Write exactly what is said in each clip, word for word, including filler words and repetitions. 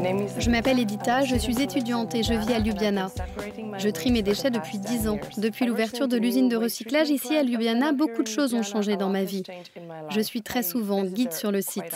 Je m'appelle Edita, je suis étudiante et je vis à Ljubljana. Je trie mes déchets depuis dix ans. Depuis l'ouverture de l'usine de recyclage ici à Ljubljana, beaucoup de choses ont changé dans ma vie. Je suis très souvent guide sur le site.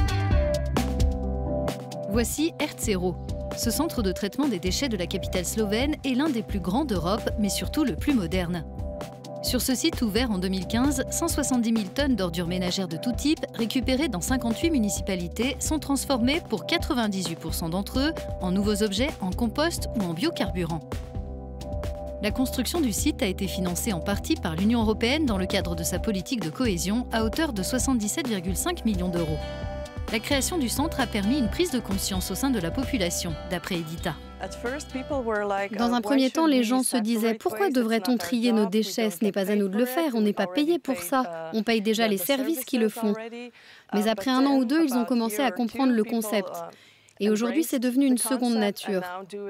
Voici Ertsero. Ce centre de traitement des déchets de la capitale slovène est l'un des plus grands d'Europe, mais surtout le plus moderne. Sur ce site ouvert en deux mille quinze, cent soixante-dix mille tonnes d'ordures ménagères de tout type, récupérées dans cinquante-huit municipalités, sont transformées pour quatre-vingt-dix-huit pour cent d'entre eux en nouveaux objets, en compost ou en biocarburant. La construction du site a été financée en partie par l'Union européenne dans le cadre de sa politique de cohésion à hauteur de soixante-dix-sept virgule cinq millions d'euros. La création du centre a permis une prise de conscience au sein de la population, d'après Edita. Dans un premier temps, les gens se disaient « Pourquoi devrait-on trier nos déchets? Ce n'est pas à nous de le faire, on n'est pas payé pour ça. On paye déjà les services qui le font. » Mais après un an ou deux, ils ont commencé à comprendre le concept. Et aujourd'hui, c'est devenu une seconde nature.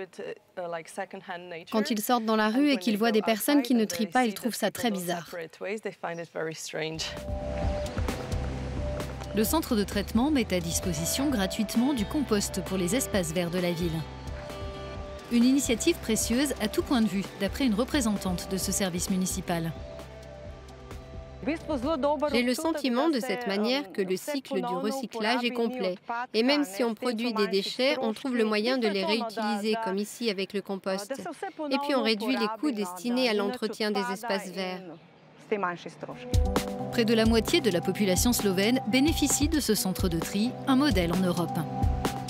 Quand ils sortent dans la rue et qu'ils voient des personnes qui ne trient pas, ils trouvent ça très bizarre. Le centre de traitement met à disposition gratuitement du compost pour les espaces verts de la ville. Une initiative précieuse à tout point de vue, d'après une représentante de ce service municipal. J'ai le sentiment de cette manière que le cycle du recyclage est complet. Et même si on produit des déchets, on trouve le moyen de les réutiliser, comme ici avec le compost. Et puis on réduit les coûts destinés à l'entretien des espaces verts. Près de la moitié de la population slovène bénéficie de ce centre de tri, un modèle en Europe.